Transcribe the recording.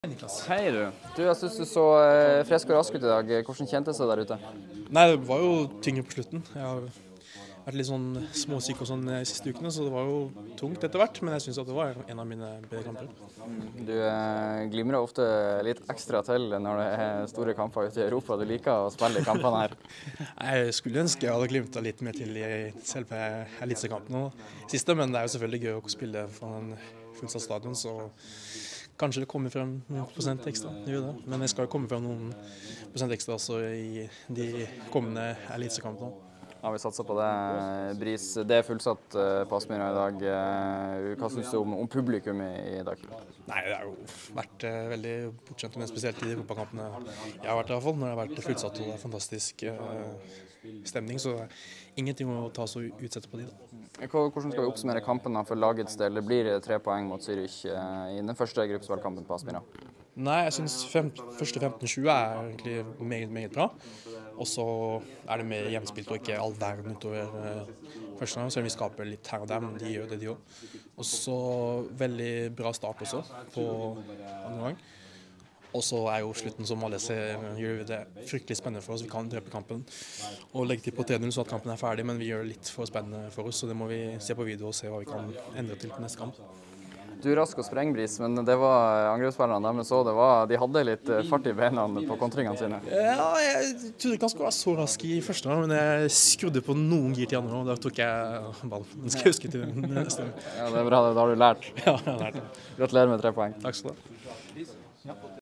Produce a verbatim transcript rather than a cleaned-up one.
Niklas. Hei du. Du, jeg synes du så eh, frisk og rask ut i dag. Hvordan kjentes det der ute? Nei, det var jo tyngre på slutten. Jeg har vært litt sånn småsyk og sånn de siste ukene, så det var jo tungt etter hvert. Men jeg synes at det var en av mine bedre kamper. Du eh, glimrer ofte litt ekstra til når det er store kamper ute i Europa. Du liker å spille i kampene her. Jeg skulle ønske jeg hadde glimta litt mer til i selve eliteseriekampen og siste, men det er jo selvfølgelig gøy å spille for en fullsatt stadion, så kanskje det kommer frem noen prosent ekstra, det gjør det. Men det skal jo komme frem noen prosent ekstra også i de kommende eliteseriekampene. Ja, vi satser på det. Bris, det er fullsatt uh, på Aspmyra i dag. Uh, hva synes du om, om publikum i, i dag? Nei, det har jo vært uh, veldig bortskjemt, men spesielt i de europakampene jeg har vært i hvert fall, når det har vært fullsatt og det er fantastisk uh, stemning, så ingenting å ta så utsette på de da. Hvordan skal vi oppsummere kampen for lagets del? Det blir tre poeng mot Zürich uh, i den første gruppespillkampen på Aspmyra. Nei, jeg synes fem, første femten tjue er egentlig meget, meget bra. Og så er det mer jevnspilt og ikke all verden utover uh, første gang, så vi skaper litt her og der, men de gjør det de også. Og så veldig bra start også på andre gang. Og så er jo slutten, som alle ser, gjør det fryktelig spennende for oss. Vi kan drepe kampen og legge til på tre null så at kampen er ferdig, men vi gjør det litt for spennende for oss, så det må vi se på video og se hva vi kan endre til på neste kamp. Du er rask og sprengbris, men det var angrepsspillerne der, men så det var, de hadde litt fart i beina på kontringene sine. Ja, jeg trodde ikke han skulle være så rask i første gang, men jeg skrudde på noen gir til andre, og da tok jeg ballen. Den skal jeg huske til neste gang. Ja, det er bra, da har du lært. Ja, jeg har lært det. Gratulerer med tre poeng. Takk skal du ha.